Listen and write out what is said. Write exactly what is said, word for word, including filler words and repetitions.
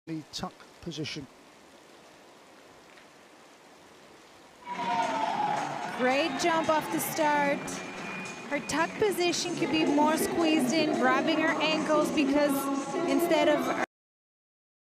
the tuck position. Great jump off the start. Her tuck position could be more squeezed in, grabbing her ankles, because instead of